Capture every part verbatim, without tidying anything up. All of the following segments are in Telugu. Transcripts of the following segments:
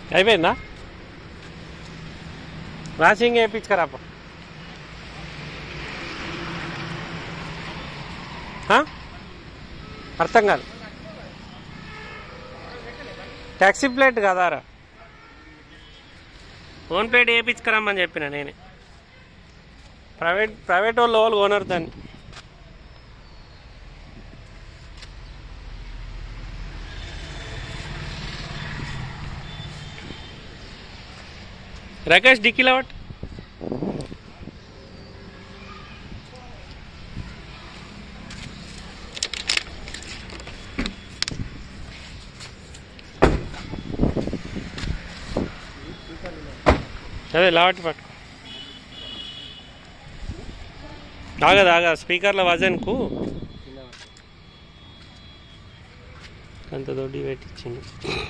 అయిపోయిందా? వాషింగ్ వేయించుకరాప. అర్థం కాదు. ట్యాక్సీ ప్లేట్ కదారా, ఓన్ ప్లేట్ వేయించుకరమ్మని చెప్పిన నేనే. ప్రైవేట్ ప్రైవేట్ వాళ్ళు వాళ్ళు ఓనర్ దాన్ని. రాకేష్ డిక్కీలో పట్టు. అదే లావట్టి పట్టుకో. ఆగదు ఆగదు, స్పీకర్ల వజన్కు అంత దొడ్డి పెట్టించింది.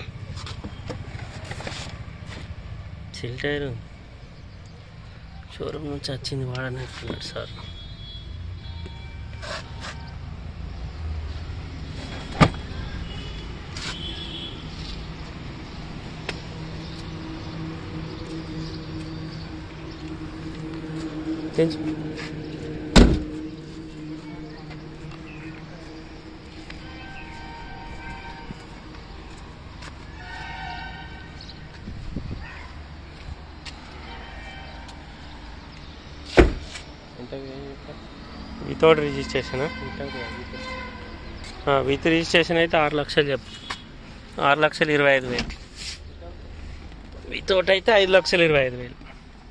చిల్టైర్ షోరూమ్ నుంచి వచ్చింది, వాడనట్టున్నాడు sir. Without registration with registration అయితే ఆరు లక్షలు చెప్పు. ఆరు లక్షలు ఇరవై ఐదు వేలు వితౌట్ అయితే ఐదు లక్షలు ఇరవై ఐదు వేలు.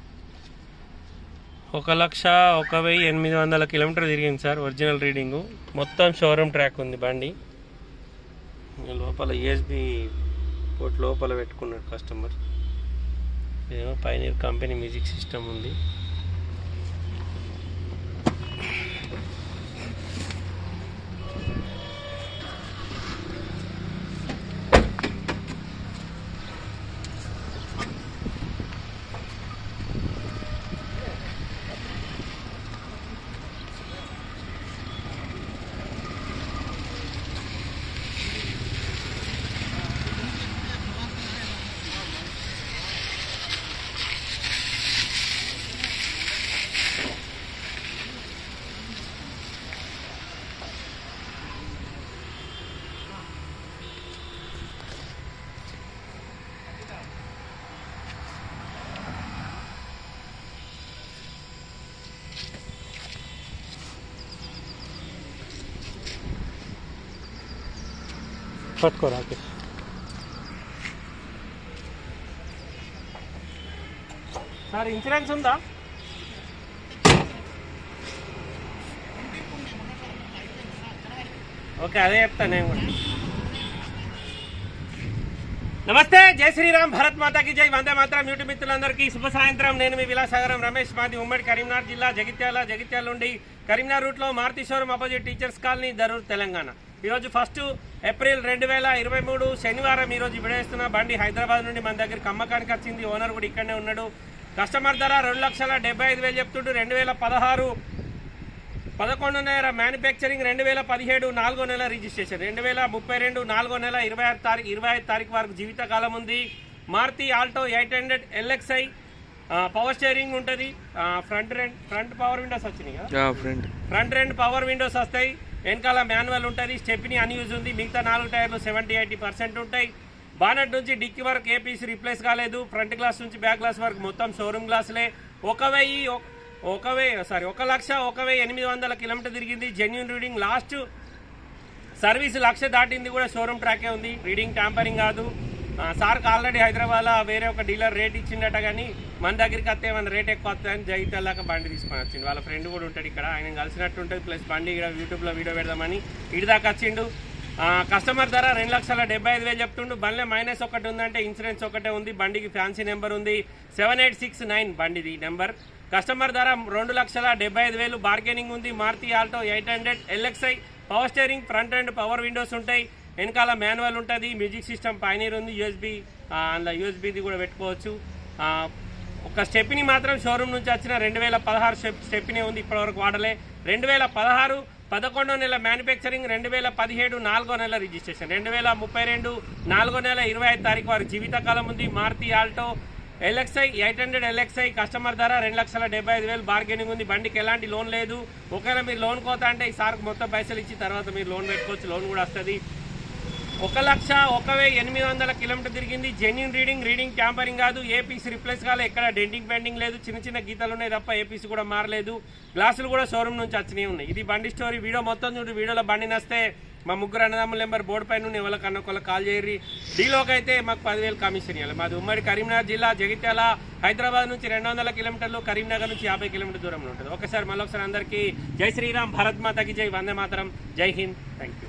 ఒక లక్ష ఒక వెయ్యి ఎనిమిది వందల కిలోమీటర్ తిరిగింది సార్. Original reading. మొత్తం షోరూమ్ ట్రాక్ ఉంది బండి. లోపల యూఎస్బి పోర్ట్ లోపల పెట్టుకున్నాడు కస్టమర్. ఏమో పైనీర్ కంపెనీ మ్యూజిక్ సిస్టమ్ ఉంది. పట్టుకో రాకేష్. సార్ ఇన్సూరెన్స్ ఉందా? ఓకే అదే చెప్తాను నేను కూడా. నమస్తే, జై శ్రీరామ్, భారత్ మాతాకి జై, వందే మాతరం. యూట్యూబ్ మిత్రులందరికీ శుభ సాయంత్రం. నేను మీ విలాసాగరం రమేష్. మాది ఉమ్మడి కరీంనగర్ జిల్లా, జగిత్యాల. జగిత్యాల నుండి కరీంనగర్ రూట్లో Maruti showroom opposite teachers colony, Darur, Telangana. ఈరోజు ఫస్ట్ ఏప్రిల్ రెండు వేల ఇరవై మూడు శనివారం. ఈరోజు విడేస్తున్న బండి హైదరాబాద్ నుండి మన దగ్గరికి అమ్మకానికి వచ్చింది. ఓనర్ కూడా ఇక్కడనే ఉన్నాడు. కస్టమర్ ధర రెండు లక్షల డెబ్బై ఐదు వేలు చెప్తుండు. రెండు వేల పదహారు పదకొండు నెల మ్యానుఫ్యాక్చరింగ్, రెండు వేల పదిహేడు నాలుగో నెల రిజిస్ట్రేషన్, రెండు వేల ముప్పై రెండు నాలుగో నెల ఇరవై ఆరు తారీఖు ఇరవై ఐదు తారీఖు వరకు జీవితకాలం ఉంది. Maruti Alto eight hundred LXI power steering ఉంటుంది. ఫ్రంట్ రెండు ఫ్రంట్ పవర్ విండోస్ వచ్చినాయి కదా, ఫ్రంట్ రెండు పవర్ విండోస్ వస్తాయి. వెనకాల మాన్యువల్ ఉంటుంది. స్టెప్ని అన్యూజ్ ఉంది. మిగతా నాలుగు టైర్లు సెవెంటీ ఎయిటీ పర్సెంట్ ఉంటాయి. బానెట్ నుంచి డిక్కీ వరకు ఏ పీస్ రీప్లేస్ కాలేదు. ఫ్రంట్ గ్లాస్ నుంచి బ్యాక్ గ్లాస్ వరకు మొత్తం షోరూమ్ గ్లాసులే. ఒక వెయ్యి ఒక వెయ్యి సారీ ఒక లక్ష ఒక వెయ్యి ఎనిమిది వందల కిలోమీటర్ తిరిగింది. Genuine reading. Last service lakh దాటింది కూడా షోరూమ్ ట్రాకే ఉంది. రీడింగ్ ట్యాంపరింగ్ కాదు. సార్కి ఆల్రెడీ హైదరాబాద్లో వేరే ఒక డీలర్ రేట్ ఇచ్చిండట, కానీ మన దగ్గరికి వస్తే మన రేట్ ఎక్కువ వస్తుందని జగిత్యాల బండి తీసుకొని వచ్చిండు. వాళ్ళ ఫ్రెండ్ కూడా ఉంటాడు ఇక్కడ, ఆయన కలిసినట్టు ఉంటుంది. ప్లస్ బండి ఇక్కడ యూట్యూబ్లో వీడియో పెడదామని ఇటు దాకా వచ్చిండు. కస్టమర్ ధర రెండు లక్షల డెబ్బై ఐదు వేలు చెప్తుండు. బండిలో మైనస్ ఒకటి ఉందంటే ఇన్సూరెన్స్ ఒకటే ఉంది. బండికి ఫ్యాన్సీ నెంబర్ ఉంది, సెవెన్ ఎయిట్ సిక్స్ నైన్ బండిది నెంబర్. కస్టమర్ ధర రెండు లక్షల డెబ్బై ఐదు వేలు. బార్గెనింగ్ ఉంది. Maruti Alto eight hundred LXI power steering, front and power windows ఉంటాయి. వెనకాల మాన్యువల్ ఉంటుంది. మ్యూజిక్ సిస్టమ్ పైనీర్ ఉంది. యూఎస్బీ అందులో యూఎస్బీది కూడా పెట్టుకోవచ్చు. ఒక స్టెప్ని మాత్రం షోరూమ్ నుంచి వచ్చిన రెండు వేల పదహారు స్టెప్ స్టెప్ని ఉంది, ఇప్పటివరకు వాడలే. రెండు వేల పదహారు పదకొండో నెల మ్యానుఫ్యాక్చరింగ్, రెండు వేల పదిహేడు నాలుగో నెల రిజిస్ట్రేషన్, రెండు వేల ముప్పై రెండు నాలుగో నెల ఇరవై ఐదు తారీఖు వారి జీవితకాలం ఉంది. Maruti Alto LXI eight hundred LXI customer ధర రెండు లక్షల డెబ్బై ఐదు వేలు బార్గెనింగ్ ఉంది. బండికి ఎలాంటి లోన్ లేదు. ఒకవేళ మీరు లోన్ కోతా అంటే ఈ సార్కి మొత్తం పైసలు ఇచ్చి తర్వాత మీరు లోన్ పెట్టుకోవచ్చు, లోన్ కూడా వస్తుంది. ఒక లక్ష ఒక వెయ్యి ఎనిమిది వందల కిలోమీటర్ తిరిగింది. జెన్యున్ రీడింగ్, రీడింగ్ ట్యాంపరింగ్ కాదు. ఏపీసీ రిప్లేస్ కాలే, ఎక్కడ డెంటింగ్ పెండింగ్ లేదు. చిన్న చిన్న గీతలు ఉన్నాయి తప్ప ఏపీసీ కూడా మారలేదు. గ్లాసులు కూడా షోరూమ్ నుంచి వచ్చినాయి ఉన్నాయి. ఇది బండి స్టోరీ. వీడియో మొత్తం చూడు. వీడియోలో బండి నస్తే మా ముగ్గురు అన్నదమ్ముల నెంబర్ బోర్డు పైన ఎవరికన్నా ఒకళ్ళకి కాల్ చేయరి. డీలోకి అయితే మాకు పదివేలు కమిషన్ ఇవ్వాలి. మాది ఉమ్మడి కరీంనగర్ జిల్లా, జగిత్యాల. హైదరాబాద్ నుంచి రెండు వందల కిలోమీటర్లు, కరీంనగర్ నుంచి యాభై కిలోమీటర్ దూరంలో ఉంటుంది. ఒకసారి మళ్ళొకసారి అందరికీ జై శ్రీరామ్, భారత్ మాతాకి జై, వందే మాతరం, జై హింద్, థ్యాంక్ యూ.